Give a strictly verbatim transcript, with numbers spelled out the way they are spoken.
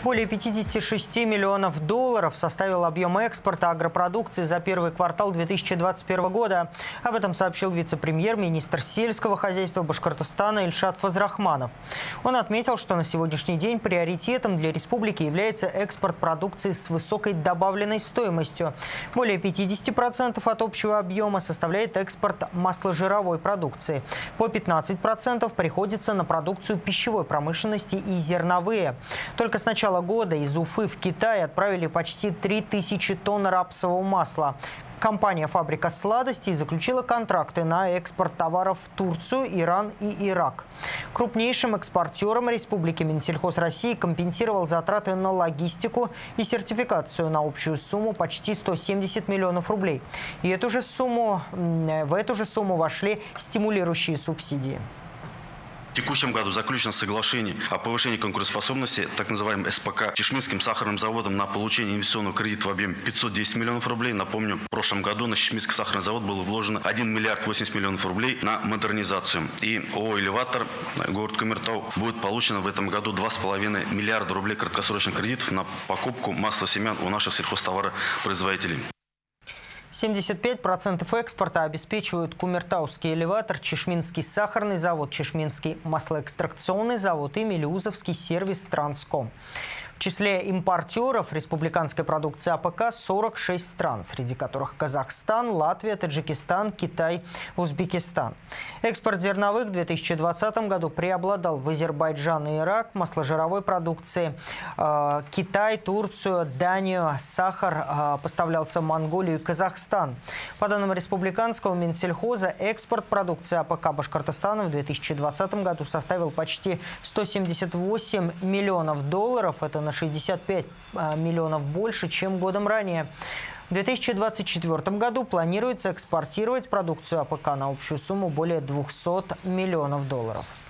Более пятидесяти шести миллионов долларов составил объем экспорта агропродукции за первый квартал две тысячи двадцать первого года. Об этом сообщил вице-премьер, министр сельского хозяйства Башкортостана Ильшат Фазрахманов. Он отметил, что на сегодняшний день приоритетом для республики является экспорт продукции с высокой добавленной стоимостью. Более пятидесяти процентов от общего объема составляет экспорт масложировой продукции. По пятнадцати процентам приходится на продукцию пищевой промышленности и зерновые. Только с начала года из Уфы в Китай отправили почти три тысячи тонн рапсового масла. Компания «Фабрика сладостей» заключила контракты на экспорт товаров в Турцию, Иран и Ирак. Крупнейшим экспортером республики Минсельхоз России компенсировал затраты на логистику и сертификацию на общую сумму почти сто семьдесят миллионов рублей. И эту же сумму, в эту же сумму вошли стимулирующие субсидии. В текущем году заключено соглашение о повышении конкурентоспособности, так называемым эс пэ ка, Чешминским сахарным заводом на получение инвестиционного кредита в объеме пятьсот десять миллионов рублей. Напомню, в прошлом году на Чешминский сахарный завод было вложено один миллиард восемьдесят миллионов рублей на модернизацию. И ООО «Элеватор», город Кумертау, будет получено в этом году два с половиной миллиарда рублей краткосрочных кредитов на покупку масла семян у наших сельхозтоваропроизводителей. семьдесят пять процентов экспорта обеспечивают Кумертауский элеватор, Чешминский сахарный завод, Чешминский маслоэкстракционный завод и Мелеузовский сервис «Транском». В числе импортеров республиканской продукции а пэ ка сорок шесть стран, среди которых Казахстан, Латвия, Таджикистан, Китай, Узбекистан. Экспорт зерновых в две тысячи двадцатом году преобладал в Азербайджан и Ирак, масложировой продукции э, Китай, Турцию, Данию, сахар э, поставлялся в Монголию и Казахстан. По данным республиканского Минсельхоза, экспорт продукции а пэ ка Башкортостана в две тысячи двадцатом году составил почти сто семьдесят восемь миллионов долларов. Это на шестьдесят пять миллионов больше, чем годом ранее. В две тысячи двадцать четвёртом году планируется экспортировать продукцию а пэ ка на общую сумму более двухсот миллионов долларов.